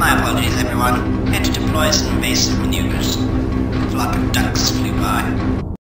My apologies, everyone. Had to deploy some invasive maneuvers.